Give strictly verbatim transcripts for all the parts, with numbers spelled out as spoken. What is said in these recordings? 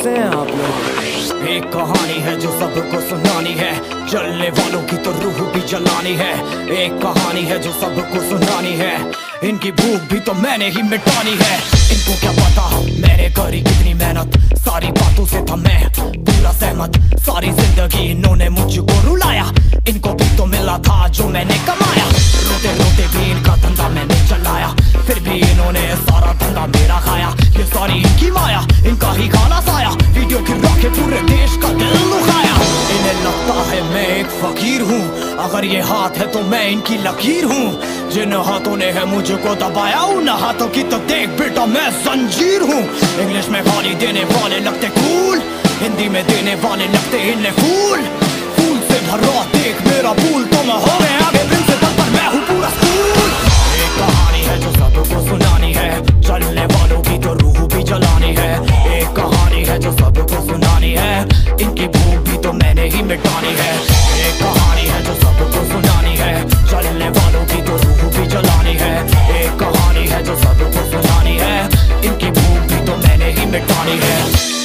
कैसे हैं आप लोग? एक कहानी है जो सबको सुनानी है, जलने वालों की तो रूह भी जलानी है। एक कहानी है जो सबको सुनानी है, इनकी भूख भी तो मैंने ही मिटानी है। इनको क्या पता मैंने करी कितनी मेहनत, सारी बातों से था मैं पूरा सहमत। सारी जिंदगी इन्होंने मुझको रुलाया, इनको भी तो मिला था जो मैंने कमाया। रोते रोते भी इनका धंधा मैंने चलाया, फिर भी इन्होंने सारा धंधा मेरा खाया। ये सारी इनकी माया, इनका ही खाना साया, वीडियो गिरा के पूरे देश का दिल दुखाया। इन्हें लगता है मैं एक फकीर हूँ, अगर ये हाथ है तो मैं इनकी लकीर हूँ। जिन हाथों ने है मुझको दबाया, उन हाथों की तो देख बेटा मैं जंजीर हूँ। इंग्लिश में गाली देने वाले लगते कूल, हिंदी में देने वाले लगते इन्हें फूल। फूल से भरा देख मेरा फूल, तो मैं हो गया आगे प्रिंसिपल पर मैं हूँ पूरा स्कूल। एक कहानी है जो सबको सुनानी है, चलने वालों की तो रूह भी जलानी है। एक कहानी है जो सबको सुनानी है, इनकी भूख भी तो मैंने ही मिटानी है। एक कहानी है जो सबको सुनानी है, चलने वालों की तो रूह भी जलानी है। एक कहानी है जो सबको सुनानी है, इनकी भूख भी तो मैंने ही मिटानी है।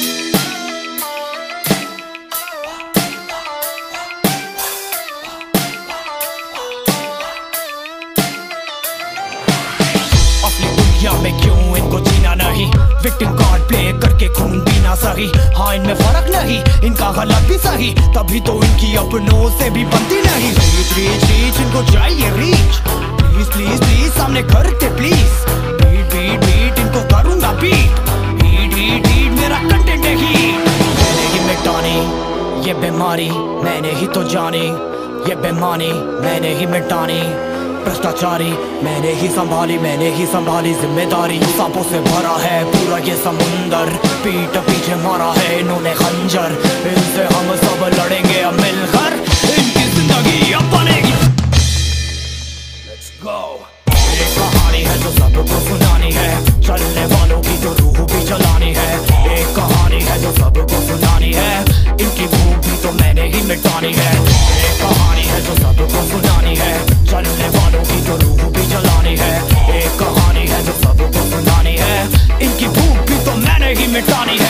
में क्यों इनको जीना नहीं, विक्टिम कार्ड प्ले करके खून पीना सही। हाँ इनमें फर्क नहीं, इनका गलत भी सही, तभी तो इनकी अपनों से भी बनती नहीं। रीच रीच रीच इनको चाहिए रीच, प्लीज प्लीज प्लीज सामने करते प्लीज। बीट बीट बीट इनको करूंगा बीट, हीट हीट हीट मेरा कंटेंट है हीट। मैंने ही मिटानी ये बीमारी, मैंने ही तो जानी ये बेमानी, मैंने ही मिटानी भ्रष्टाचारी। मैंने ही संभाली मैंने ही संभाली जिम्मेदारी, सांपों से भरा है पूरा ये समुंदर। पीठ पीछे मारा है इन्होंने खंजर, इनसे हम सब लड़ेंगे अब मिलकर, इनकी जिंदगी अब बनेगी। Let's go। एक कहानी है जो सबको सुनानी है, चलने वालों की तो रूह भी जलानी है। एक कहानी है जो सबको सुनानी है, इनकी भूख भी तो मैंने ही मिटानी है। एक कहानी है जो सबको सुनानी है, चलने वालों की तो रूह भी जलानी है। एक कहानी है जो सबको सुनानी है, इनकी भूख भी तो मैंने ही मिटानी है।